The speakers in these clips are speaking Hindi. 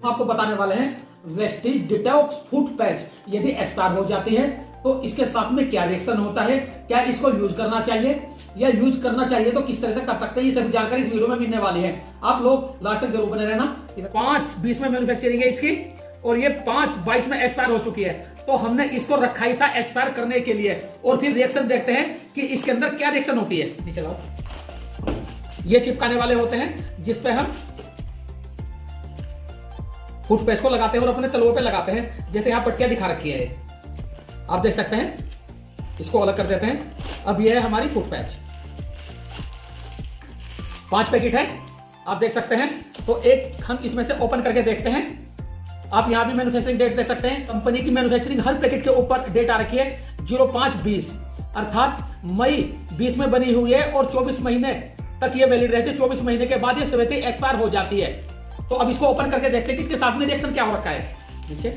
आपको बताने वाले हैं वेस्टीज डिटॉक्स फुट पैच यदि एक्सपायर हो जाती है तो इसके साथ में क्या रिएक्शन होता है, क्या इसको यूज करना चाहिए या यूज करना चाहिए तो किस तरह से कर सकते हैं, ये सभी जानकारी इस वीडियो में मिलने वाली है। आप लोग लास्ट तक जरूर बने रहना। 5/20 में मैन्युफैक्चरिंग है इसकी और ये 5/22 में एक्सपायर हो चुकी है, तो हमने इसको रखा ही था एक्सपायर करने के लिए। और फिर रिएक्शन देखते हैं कि इसके अंदर क्या रिएक्शन होती है। नीचे लाओ। ये चिपकाने वाले होते हैं जिसपे हम फुट पैच को लगाते हैं और अपने तलवों पे लगाते हैं। जैसे यहां पट्टियां दिखा रखी है, आप देख सकते हैं। इसको अलग कर देते हैं। अब ये है हमारी फुट पैच, 5 पैकेट है, आप देख सकते हैं। तो एक हम इसमें से ओपन करके देखते हैं। आप यहां भी मैन्युफैक्चरिंग डेट देख सकते हैं। कंपनी की मैन्युफैक्चरिंग हर पैकेट के ऊपर डेट आ रखी है 05/20, अर्थात मई 20 में बनी हुई है और 24 महीने तक ये वैलिड रहती है। 24 महीने के बाद ये सवेती एक्सपायर हो जाती है। तो अब इसको ओपन करके देखते हैं कि इसके साथ में रिएक्शन क्या हो रखा है। नीचे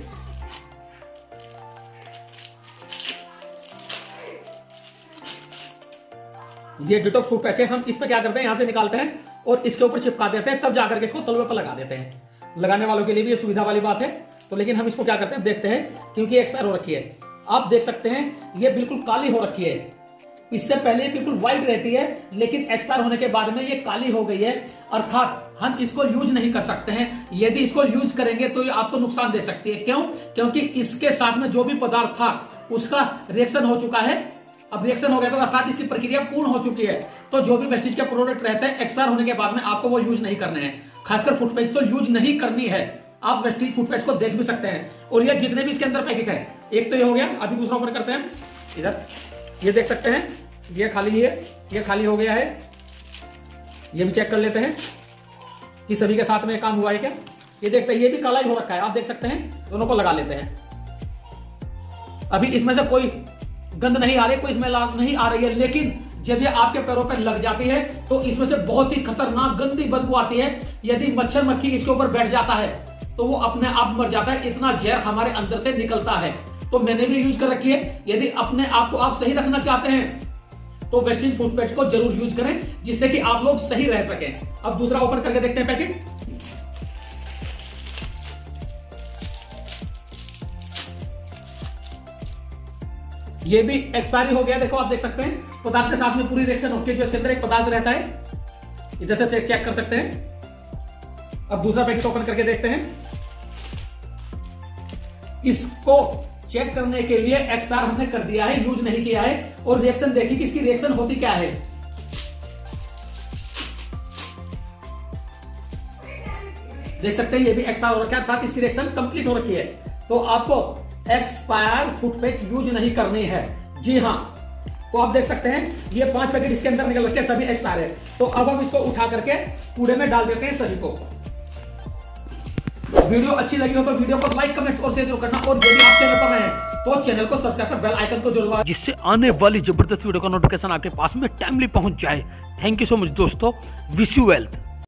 ये डिटॉक्स फुट पैच है। हम इस पे क्या करते हैं, यहां से निकालते हैं और इसके ऊपर चिपका देते हैं, तब जाकर के इसको तलवे पर लगा देते हैं। लगाने वालों के लिए भी ये सुविधा वाली बात है। तो लेकिन हम इसको क्या करते हैं, देखते हैं, क्योंकि एक्सपायर हो रखी है। आप देख सकते हैं ये बिल्कुल काली हो रखी है। इससे पहले बिल्कुल व्हाइट रहती है, लेकिन एक्सपायर होने के बाद में ये काली हो गई है, अर्थात हम इसको यूज नहीं कर सकते हैं। यदि इसको यूज करेंगे तो ये आपको नुकसान दे सकती है। क्यों? क्योंकि इसके साथ में जो भी पदार्थ था उसका रिएक्शन हो चुका है। अब रिएक्शन हो गया तो अर्थात इसकी प्रक्रिया पूर्ण हो चुकी है। तो जो भी वेस्टीज के प्रोडक्ट रहते हैं एक्सपायर होने के बाद में आपको वो यूज नहीं करने हैं। खासकर फुट पैच तो यूज नहीं करनी है। आप वेस्टीज फुट पैच को देख भी सकते हैं। और ये जितने भी इसके अंदर पैकेट है, एक तो ये हो गया, अभी दूसरा ओपन करते हैं। इधर ये देख सकते हैं, ये खाली है, ये खाली हो गया है। ये भी चेक कर लेते हैं कि सभी के साथ में काम हुआ है क्या। ये देखते हैं, ये भी काला ही हो रखा है, आप देख सकते हैं। दोनों को लगा लेते हैं। अभी इसमें से कोई गंध नहीं आ रही, कोई स्मेल नहीं आ रही है, लेकिन जब ये आपके पैरों पर लग जाती है तो इसमें से बहुत ही खतरनाक गंदी बदबू आती है। यदि मच्छर मक्खी इसके ऊपर बैठ जाता है तो वो अपने आप मर जाता है, इतना जहर हमारे अंदर से निकलता है। तो मैंने भी यूज कर रखी है। यदि अपने आप को आप सही रखना चाहते हैं तो वेस्टीज फुट पैच को जरूर यूज करें, जिससे कि आप लोग सही रह सकें। अब दूसरा ओपन करके देखते हैं पैकेट। ये भी एक्सपायरी हो गया, देखो आप देख सकते हैं। पदार्थ के साथ में पूरी रिएक्शन होती है। जो इसके अंदर एक पदार्थ रहता है, इधर से चेक कर सकते हैं। अब दूसरा पैकेट ओपन करके देखते हैं। इसको चेक करने के लिए एक्सपायर हमने कर दिया है, यूज नहीं किया है। और रिएक्शन देखिए कि इसकी रिएक्शन होती क्या है। देख सकते हैं ये भी एक्सपायर हो रखा है, अर्थात इसकी रिएक्शन कंप्लीट हो रखी है। तो आपको एक्सपायर फुट पैच यूज नहीं करनी है। जी हाँ, तो आप देख सकते हैं ये 5 पैकेट इसके अंदर निकल रखे, सभी एक्सपायर है। तो अब हम इसको उठा करके कूड़े में डाल देते हैं सभी को। वीडियो अच्छी लगी हो तो वीडियो को लाइक, कमेंट्स और शेयर जरूर करना। और यदि आप चैनल पर नए हैं तो चैनल को सब्सक्राइब कर बेल आइकन को जरूर दबाएं, जिससे आने वाली जबरदस्त वीडियो का नोटिफिकेशन आपके पास में टाइमली पहुंच जाए। थैंक यू सो मच दोस्तों। Wish you wealth.